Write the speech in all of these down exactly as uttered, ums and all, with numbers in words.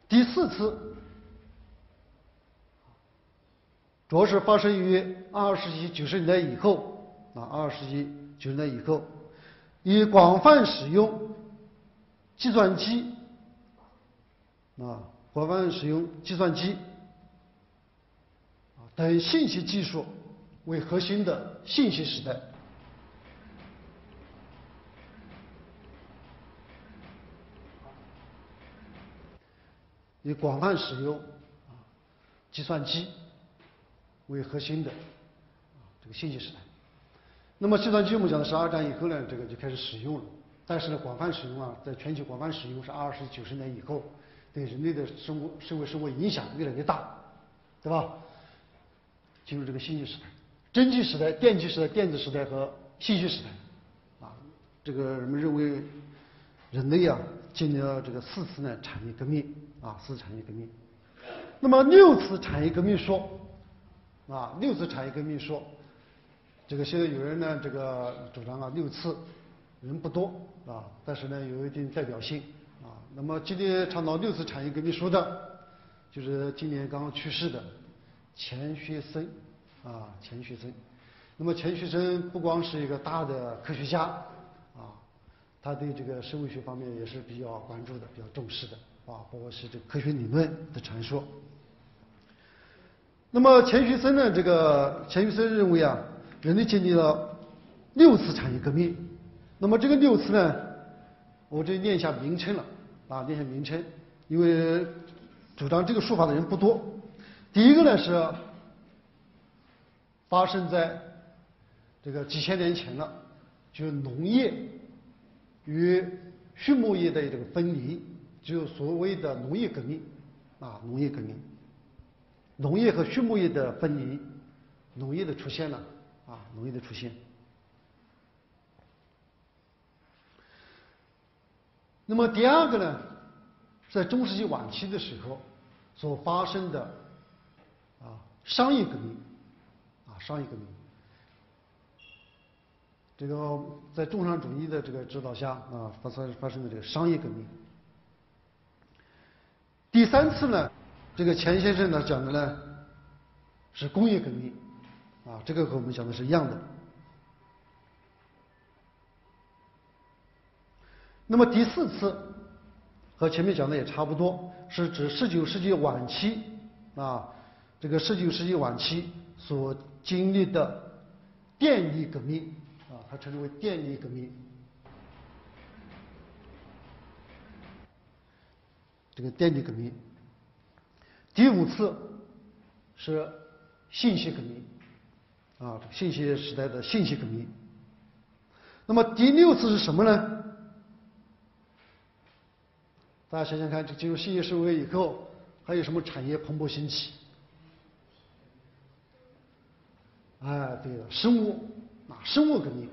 第四次主要是发生于二十世纪九十年代以后啊，二十世纪九十年代以后，以广泛使用计算机啊，广泛使用计算机啊等信息技术为核心的信息时代。以广泛使用啊计算机为核心的啊这个信息时代。那么计算机我们讲的是二战以后呢，这个就开始使用了，但是呢广泛使用啊，在全球广泛使用是二十九十年以后，对人类的生活社会生活影响越来越大，对吧？进入这个信息时代，蒸汽时代、电气时代、电子时代和信息时代，啊，这个人们认为人类啊经历了这个四次呢产业革命啊，四次产业革命。那么六次产业革命说啊，六次产业革命说，这个现在有人呢这个主张啊六次人不多啊，但是呢有一定代表性啊。那么今天倡导六次产业革命说的，就是今年刚刚去世的钱学森啊，钱学森。那么钱学森不光是一个大的科学家啊，他对这个生物学方面也是比较关注的、比较重视的啊，包括是这个科学理论的阐述。那么钱学森呢，这个钱学森认为啊，人类经历了六次产业革命。那么这个六次呢，我这念一下名称了啊，念一下名称，因为主张这个说法的人不多。第一个呢是发生在这个几千年前了，就是农业与畜牧业的这个分离，就是所谓的农业革命啊，农业革命，农业和畜牧业的分离，农业的出现了啊，农业的出现。那么第二个呢，在中世纪晚期的时候所发生的啊商业革命啊商业革命。这个在重商主义的这个指导下啊，发生发生的这个商业革命。第三次呢，这个钱先生呢讲的呢是工业革命啊，这个和我们讲的是一样的。那么第四次和前面讲的也差不多，是指十九世纪晚期啊，这个十九世纪晚期所经历的电力革命啊，它称之为电力革命。这个电力革命。第五次是信息革命啊，信息时代的信息革命。那么第六次是什么呢？大家想想看，这进入信息社会以后，还有什么产业蓬勃兴起？哎，对了，生物啊，生物革命。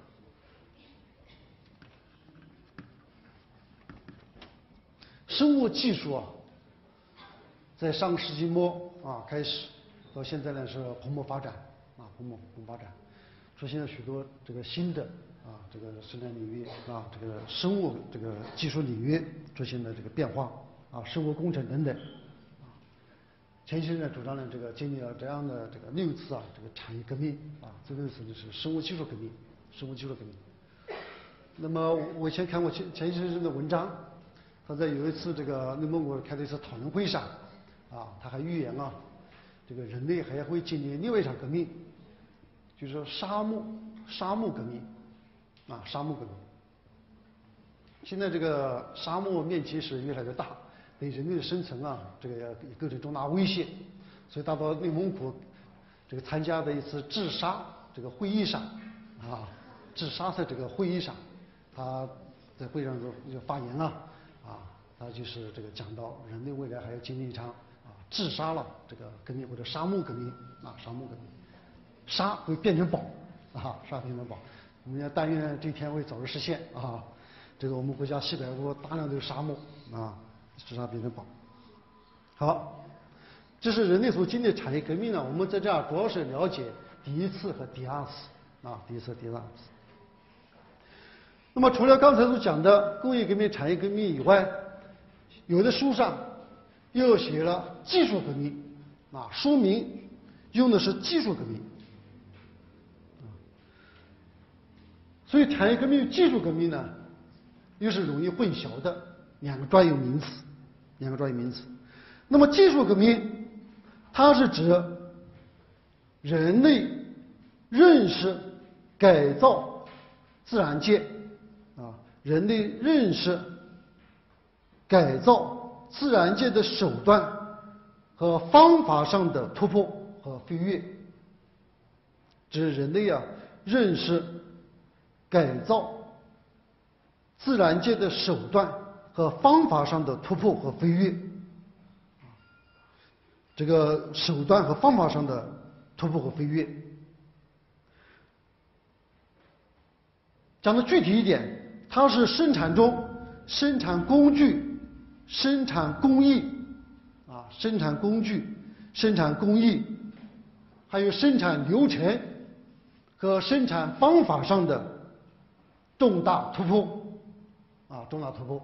生物技术啊，在上个世纪末啊开始，到现在呢是蓬勃发展啊，蓬勃蓬勃发展，出现了许多这个新的啊这个生产领域啊，这个生物这个技术领域出现了这个变化啊，生物工程等等。钱先生主张呢，这个经历了这样的这个六次啊，这个产业革命啊，这六次就是生物技术革命，生物技术革命。那么我以前看过钱钱先生的文章，他在有一次这个内蒙古开的一次讨论会上，啊，他还预言啊，这个人类还会经历另外一场革命，就是说沙漠沙漠革命，啊，沙漠革命。现在这个沙漠面积是越来越大。对人类的生存啊，这个也构成重大威胁，所以他到内蒙古这个参加的一次治沙这个会议上，啊，治沙的这个会议上，他在会上就发言啊，啊，他就是这个讲到人类未来还要经历一场啊治沙了这个革命或者沙漠革命啊，沙漠革命，沙会变成宝啊，沙变成宝，我们要但愿这一天会早日实现啊。这个我们国家西北部大量的沙漠啊。治沙变成宝。好，这是人类所经历的产业革命呢。我们在这儿主要是了解第一次和第二次啊，第一次、第二次。那么除了刚才所讲的工业革命、产业革命以外，有的书上又写了技术革命，啊，书名用的是技术革命。所以产业革命与技术革命呢，又是容易混淆的两个专有名词，两个专有名词。那么技术革命，它是指人类认识、改造自然界，啊，人类认识、改造自然界的手段和方法上的突破和飞跃，指人类啊认识、改造自然界的手段和方法上的突破和飞跃。这个手段和方法上的突破和飞跃，讲的具体一点，它是生产中生产工具、生产工艺啊，生产工具、生产工艺，还有生产流程和生产方法上的重大突破啊，重大突破。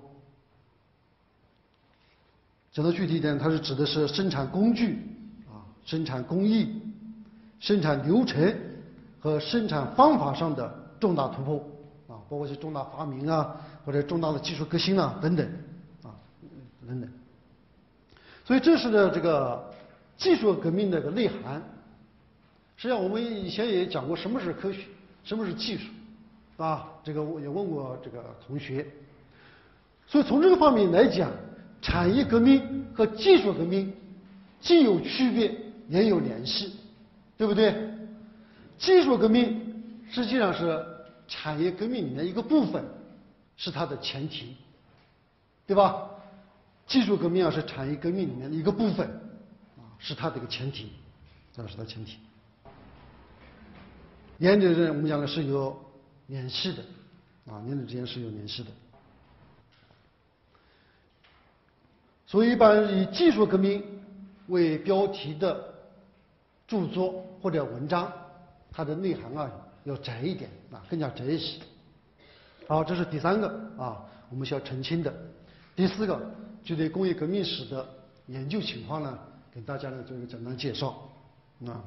讲的具体一点，它是指的是生产工具啊、生产工艺、生产流程和生产方法上的重大突破啊，包括一些重大发明啊，或者重大的技术革新啊等等啊等等。所以这是呢这个技术革命的一个内涵。实际上我们以前也讲过什么是科学，什么是技术啊，这个我也问过这个同学。所以从这个方面来讲，产业革命和技术革命既有区别也有联系，对不对？技术革命实际上是产业革命里面一个部分，是它的前提，对吧？技术革命啊是产业革命里面的一个部分啊，是它的一个前提，这是它的前提。两者之间我们讲的是有联系的啊，两者之间是有联系的。所以一般以技术革命为标题的著作或者文章，它的内涵啊要窄一点啊，更加窄一些。好，这是第三个啊，我们需要澄清的。第四个，就对工业革命史的研究情况呢，给大家呢做一个简单介绍啊。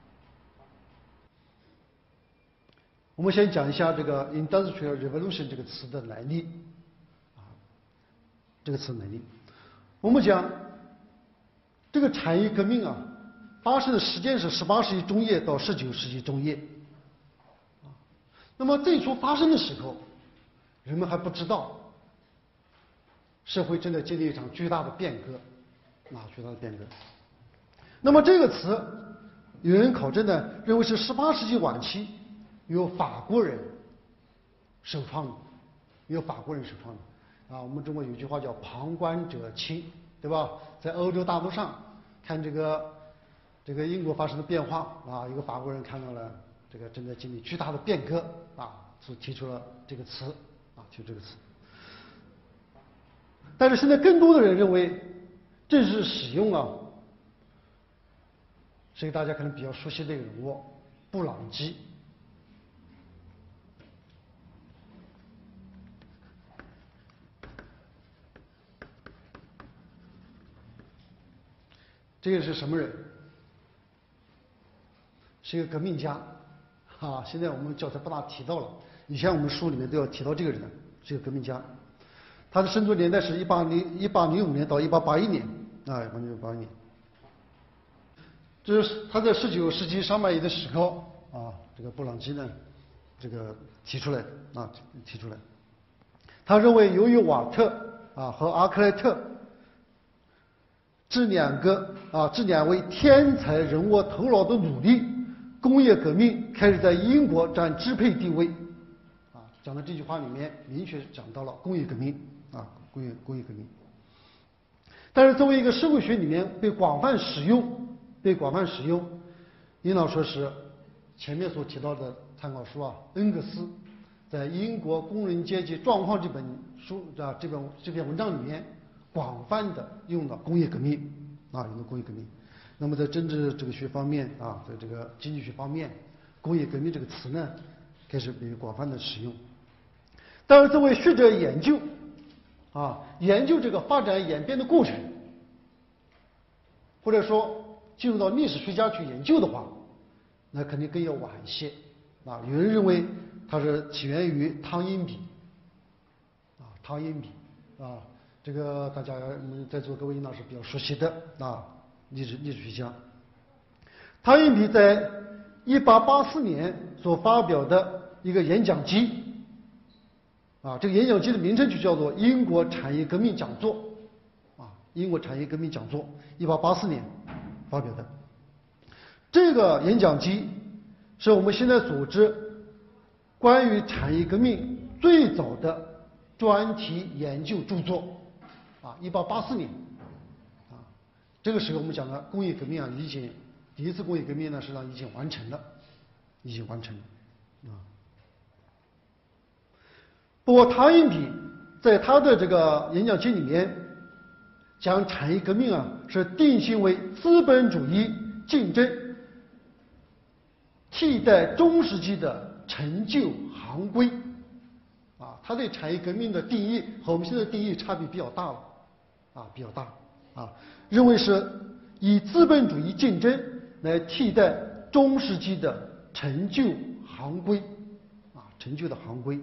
我们先讲一下这个 industrial revolution 这个词的来历啊，这个词来历。我们讲这个产业革命啊，发生的时间是十八世纪中叶到十九世纪中叶。那么最初发生的时候，人们还不知道社会正在经历一场巨大的变革，啊，巨大的变革。那么这个词，有人考证呢，认为是十八世纪晚期由法国人首创的，由法国人首创的。啊，我们中国有句话叫旁观者清，对吧？在欧洲大陆上看这个这个英国发生的变化啊，一个法国人看到了这个正在经历巨大的变革啊，所提出了这个词啊，提出这个词。但是现在更多的人认为，正式使用啊，是一个大家可能比较熟悉的一个人物，布朗基。这个是什么人？是一个革命家，啊，现在我们教材不大提到了，以前我们书里面都要提到这个人，是一个革命家。他的生存年代是一八零一八零五年到一八八一年，啊，一八零八一年。这是他在十九世纪上半叶的时候啊，这个布朗基呢，这个提出来啊，提出来。他认为，由于瓦特啊和阿克莱特这两个啊，这两位天才人物头脑的努力，工业革命开始在英国占支配地位。啊，讲的这句话里面明确讲到了工业革命啊，工业工业革命。但是作为一个社会学里面被广泛使用、被广泛使用，应当说是前面所提到的参考书啊，恩格斯在《英国工人阶级状况》这本书啊这本这篇文章里面。广泛的用了工业革命啊，用了工业革命。那么在政治这个学方面啊，在这个经济学方面，工业革命这个词呢，开始被广泛的使用。但是作为学者研究啊，研究这个发展演变的过程或者说进入到历史学家去研究的话，那肯定更要晚一些啊。有人认为它是起源于汤因比啊，汤因比啊，这个大家嗯在座各位应当是比较熟悉的啊，历史历史学家。汤因比在一八八四年所发表的一个演讲集啊，这个演讲集的名称就叫做《英国产业革命讲座》啊，英国产业革命讲座，一八八四年发表的。这个演讲集是我们现在所知关于产业革命最早的专题研究著作啊，一八八四年啊，这个时候我们讲的工业革命啊，已经第一次工业革命呢，实际上已经完成了，已经完成了啊。不过汤因比在他的这个演讲集里面将产业革命啊是定性为资本主义竞争替代中世纪的陈旧行规啊，他对产业革命的定义和我们现在的定义差别比较大了啊，比较大啊，认为是以资本主义竞争来替代中世纪的陈旧行规啊，陈旧的行规。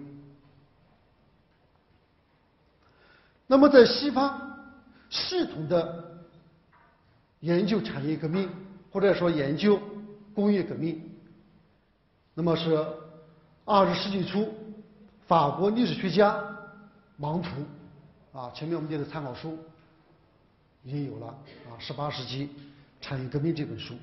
那么在西方系统的研究产业革命或者说研究工业革命，那么是二十世纪初法国历史学家芒图啊，前面我们念的参考书已经有了啊，十八世纪产业革命这本书。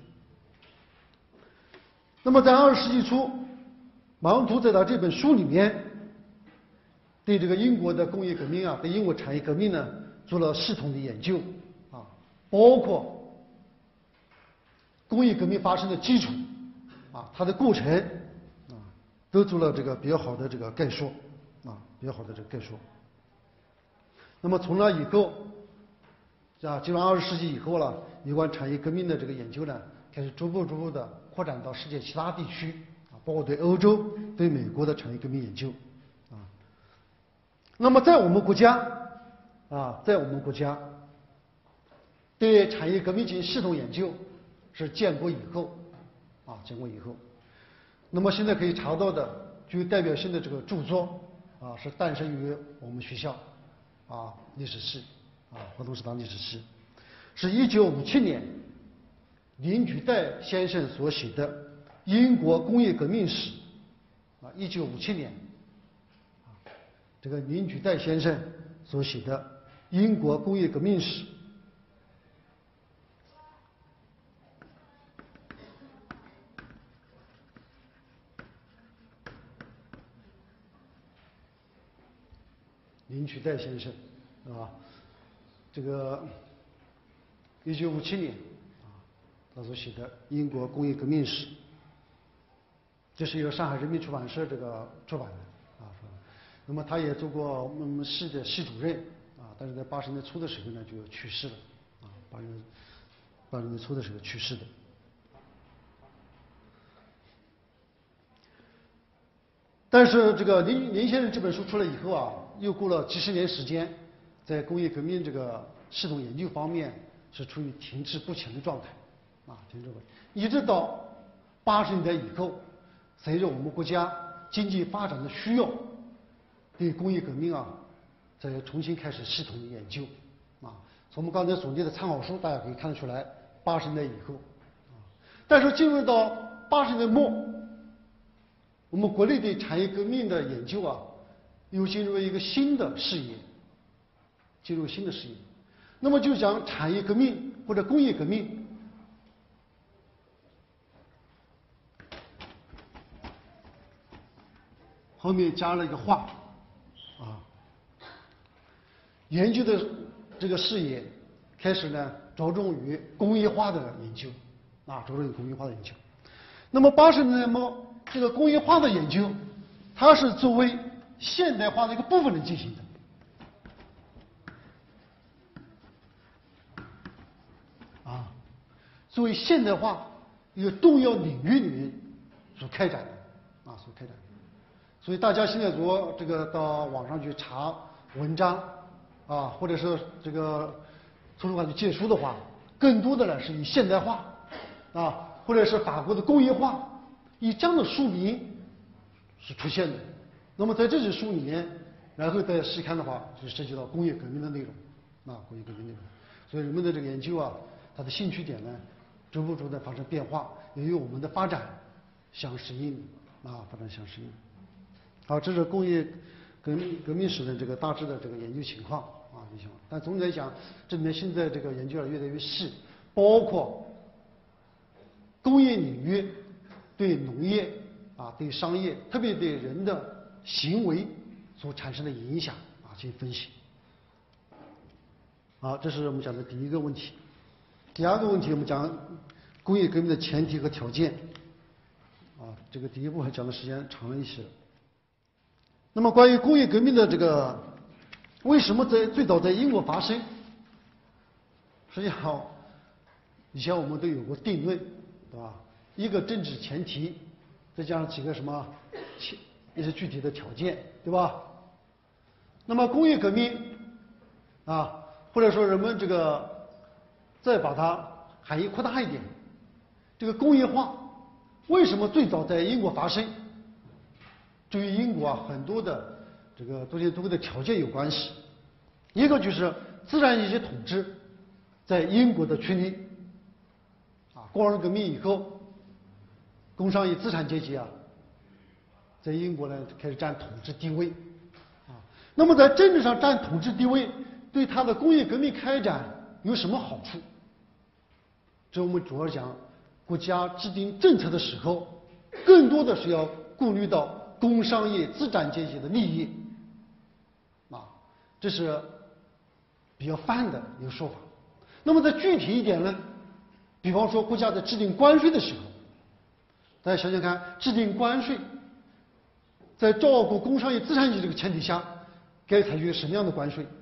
那么在二十世纪初，芒图在他这本书里面对这个英国的工业革命啊，对英国产业革命呢做了系统的研究啊，包括工业革命发生的基础啊，它的过程啊，都做了这个比较好的这个概述啊，比较好的这个概述。那么从那以后啊，进入二十世纪以后了，有关产业革命的这个研究呢，开始逐步逐步的扩展到世界其他地区啊，包括对欧洲、对美国的产业革命研究啊。那么在我们国家啊，在我们国家对产业革命进行系统研究是建国以后啊，建国以后。那么现在可以查到的具有代表性的这个著作啊，是诞生于我们学校啊，历史系啊，河东师大历史系，是一九五七年林举岱先生所写的《英国工业革命史》啊，一九五七年啊，这个林举岱先生所写的《英国工业革命史》。林举岱先生啊，这个一九五七年啊，他所写的《英国工业革命史》，这是由上海人民出版社这个出版的啊。那么他也做过我们系的系主任啊，但是在八十年代初的时候呢就去世了啊，八十八十年代初的时候去世的。但是这个林林先生这本书出来以后啊，又过了几十年时间，在工业革命这个系统研究方面是处于停滞不前的状态，啊，停滞不前，一直到八十年代以后，随着我们国家经济发展的需要，对工业革命啊，再重新开始系统的研究，啊，从我们刚才总结的参考书，大家可以看得出来，八十年代以后，啊，但是进入到八十年代末。我们国内对产业革命的研究啊，又进入了一个新的视野，进入新的视野。那么就讲产业革命或者工业革命，后面加了一个化啊，研究的这个视野开始呢着重于工业化的研究啊，着重于工业化的研究。那么八十年代末。这个工业化的研究，它是作为现代化的一个部分来进行的，啊，作为现代化一个重要领域里面所开展的，啊，所开展的。所以大家现在如果这个到网上去查文章，啊，或者是这个图书馆去借书的话， 更多的呢是以现代化啊，或者是法国的工业化，以这样的书名是出现的。那么在这些书里面，然后再细看的话，就涉及到工业革命的内容啊，工业革命内容。所以人们的这个研究啊，它的兴趣点呢，逐步逐步的发生变化，也与我们的发展相适应啊，发展相适应。好，这是工业革命革命史的这个大致的这个研究情况啊，情况。但总体来讲，这里面现在这个研究啊越来越细，包括工业领域对农业啊、对商业，特别对人的行为所产生的影响啊进行分析。好，这是我们讲的第一个问题。第二个问题，我们讲工业革命的前提和条件。啊，这个第一部分讲的时间长了一些。那么关于工业革命的这个为什么在最早在英国发生，实际上以前我们都有过定论，对吧？一个政治前提，再加上几个什么一些具体的条件，对吧？那么工业革命啊，或者说人们这个再把它含义扩大一点，这个工业化为什么最早在英国发生？这与英国啊很多的这个多些多的条件有关系。一个就是自然阶级统治在英国的确立啊，工人革命以后，工商业资产阶级啊，在英国呢开始占统治地位啊。那么在政治上占统治地位，对它的工业革命开展有什么好处？这我们主要讲国家制定政策的时候，更多的是要顾虑到工商业资产阶级的利益啊，这是比较泛的一个说法。那么再具体一点呢，比方说国家在制定关税的时候，大家想想看，制定关税在照顾工商业资产阶级这个前提下，该采取什么样的关税？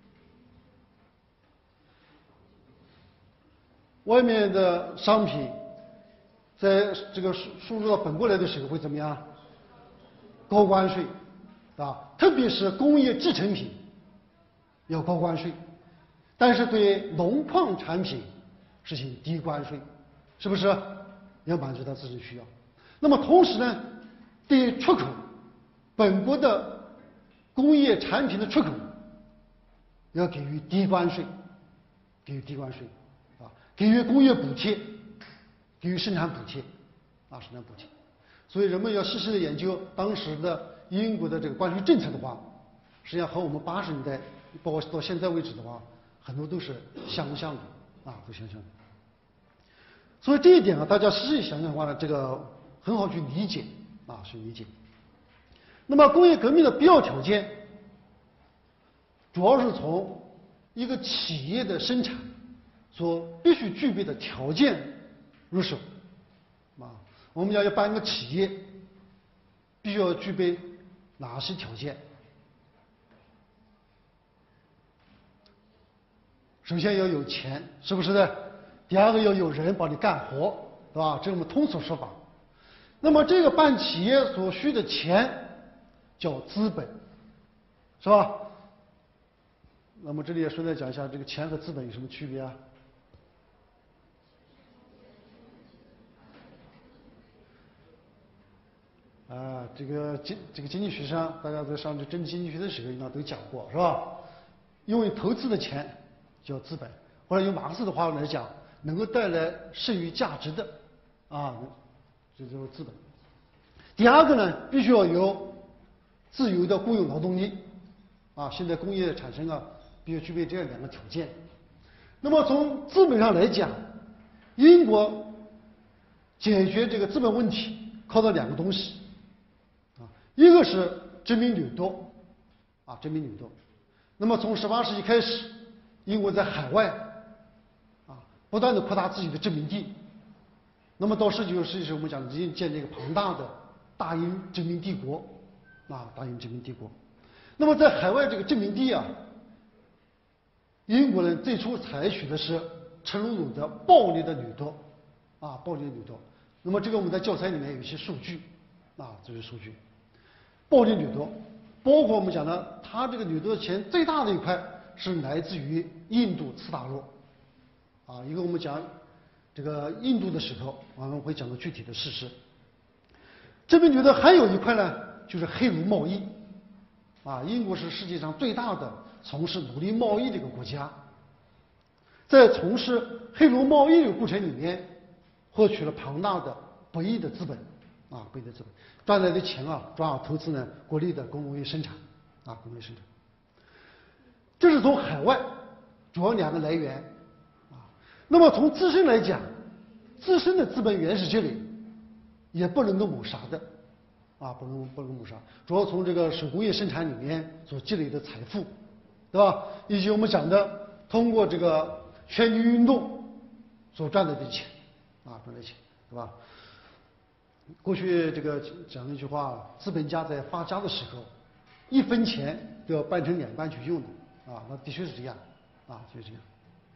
外面的商品在这个输输入到本国来的时候会怎么样？高关税啊，特别是工业制成品要高关税，但是对农矿产品实行低关税，是不是要满足它自身需要？那么同时呢，对出口本国的工业产品的出口要给予低关税，给予低关税啊，给予工业补贴，给予生产补贴啊，生产补贴。所以人们要细细的研究当时的英国的这个关税政策的话，实际上和我们八十年代包括到现在为止的话，很多都是相像的啊，都相像的。所以这一点啊，大家细细想想的话呢，这个很好去理解啊，去理解。那么工业革命的必要条件，主要是从一个企业的生产所必须具备的条件入手啊。我们要要办一个企业，必须要具备哪些条件？首先要有钱，是不是的？第二个要有人帮你干活，对吧？这是我们通俗说法。那么这个办企业所需的钱叫资本，是吧？那么这里也顺带讲一下，这个钱和资本有什么区别啊？啊，这个经这个经济学上，大家在上这政治经济学的时候应该都讲过，是吧？因为投资的钱叫资本，或者用马克思的话来讲，能够带来剩余价值的啊，这就是资本。第二个呢，必须要有自由的雇佣劳动力啊，现在工业产生啊，必须具备这样两个条件。那么从资本上来讲，英国解决这个资本问题靠的两个东西。一个是殖民掠夺，啊，殖民掠夺。那么从十八世纪开始，英国在海外，啊，不断的扩大自己的殖民地。那么到十九世纪时，我们讲已经建立一个庞大的大英殖民帝国，啊，大英殖民帝国。那么在海外这个殖民地啊，英国人最初采取的是赤裸裸的暴力的掠夺，啊，暴力的掠夺。那么这个我们在教材里面有一些数据，啊，这是数据。暴力掠夺，包括我们讲的，它这个掠夺的钱最大的一块是来自于印度次大陆， 啊，一个我们讲这个印度的时候，我们会讲到具体的事实。这边觉得还有一块呢，就是黑奴贸易。啊，英国是世界上最大的从事奴隶贸易的一个国家，在从事黑奴贸易的过程里面，获取了庞大的不义的资本，啊，不义的资本赚来的钱啊，主要投资呢国内的工农业生产，啊，工农业生产。这是从海外主要两个来源，啊，那么从自身来讲，自身的资本源是这里，也不能够抹杀的。啊，不能不能抹杀，主要从这个手工业生产里面所积累的财富，对吧？以及我们讲的通过这个圈地运动所赚来的钱，啊，赚来的钱，对吧？过去这个讲一句话，资本家在发家的时候，一分钱都要掰成两半去用的，啊，那的确是这样，啊，就是这样。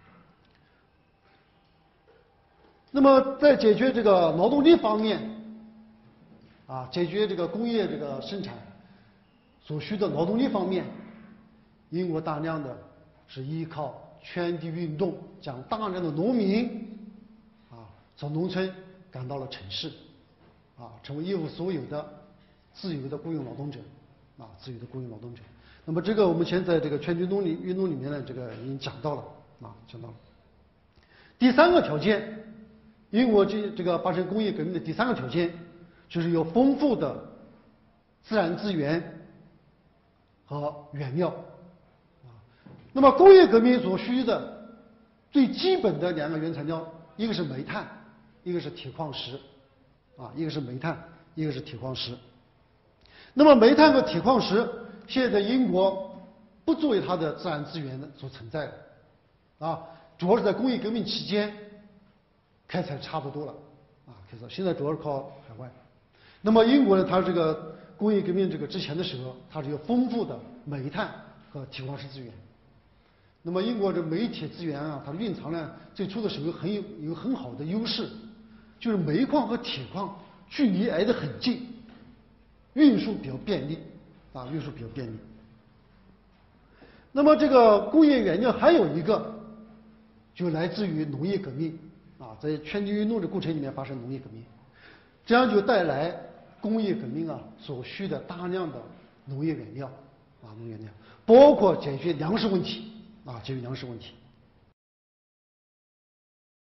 那么在解决这个劳动力方面。啊，解决这个工业这个生产所需的劳动力方面，英国大量的是依靠圈地运动，将大量的农民啊从农村赶到了城市，啊，成为一无所有的自由的雇佣劳动者，啊，自由的雇佣劳动者。那么这个我们现在这个圈地运动里运动里面呢，这个已经讲到了，啊，讲到了。第三个条件，英国这这个发生工业革命的第三个条件。就是有丰富的自然资源和原料，啊，那么工业革命所需的最基本的两个原材料，一个是煤炭，一个是铁矿石，啊，一个是煤炭，一个是铁矿石。那么煤炭和铁矿石现在英国不作为它的自然资源的所存在的，啊，主要是在工业革命期间开采差不多了，啊，开采现在主要是靠海外。那么英国呢，它这个工业革命这个之前的时候，它是有丰富的煤炭和铁矿石资源。那么英国这煤铁资源啊，它蕴藏呢最初的时候很有有很好的优势，就是煤矿和铁矿距离挨得很近，运输比较便利，啊，运输比较便利。那么这个工业原料还有一个，就来自于农业革命，啊，在圈地运动的过程里面发生农业革命，这样就带来工业革命啊所需的大量的农业原料，啊，农业原料，包括解决粮食问题，啊，解决粮食问题。